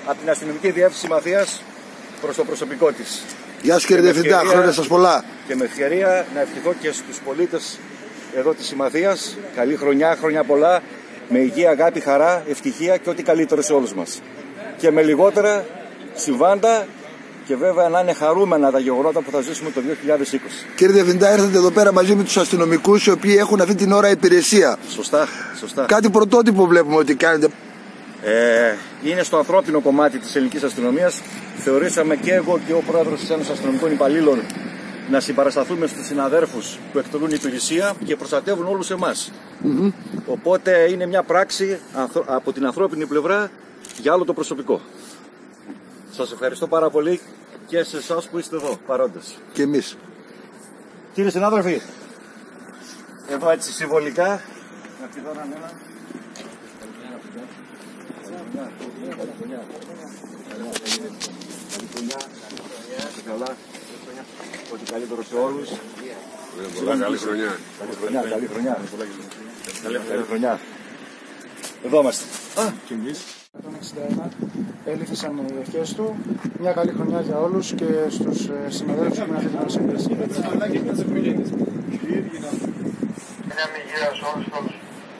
από την αστυνομική διεύθυνση Συμμαθίας προς το προσωπικό της. Γεια σου κύριε Διευθυντά, χρόνια σας πολλά. Και με ευκαιρία να ευχηθώ και στους πολίτες εδώ της Συμμαθίας καλή χρονιά, χρόνια πολλά, με υγεία, αγάπη, χαρά, ευτυχία και ό,τι καλύτερο σε όλους μας. Και με λιγότερα συμβάντα και βέβαια να είναι χαρούμενα τα γεγονότα που θα ζήσουμε το 2020. Κύριε Διευθυντά, ήρθατε εδώ πέρα μαζί με τους αστυνομικούς οι οποίοι έχουν αυτή την ώρα υπηρεσία. Σωστά, σωστά. Κάτι πρωτότυπο βλέπουμε ότι κάνετε. Είναι στο ανθρώπινο κομμάτι της ελληνικής αστυνομίας. Θεωρήσαμε και εγώ και ο πρόεδρος της Ένωσης Αστυνομικών Υπαλλήλων να συμπαρασταθούμε στους συναδέρφους που εκτελούν υπηρεσία και προστατεύουν όλους εμάς. Οπότε είναι μια πράξη από την ανθρώπινη πλευρά για άλλο το προσωπικό. Σας ευχαριστώ πάρα πολύ και σε εσάς που είστε εδώ παρόντες. Και εμείς. Κύριοι συνάδελφοι, εδώ έτσι συμβολικά να πηδώνω ένα. Ό,τι καλύτερο σε όλους. Καλή χρονιά. Καλή χρονιά. Εδώ είμαστε. Και εμείς. 161 ελήφθησαν οι ευχές του. Μια καλή χρονιά για όλους και στους συναδέλφους που είναι αυτή την συνδέση. Μια υγεία σε όλους.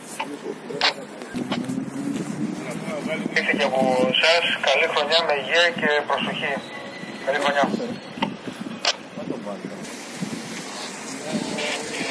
Ήρθε και από εσάς. Καλή χρονιά με υγεία και προσοχή. Καλή χρονιά.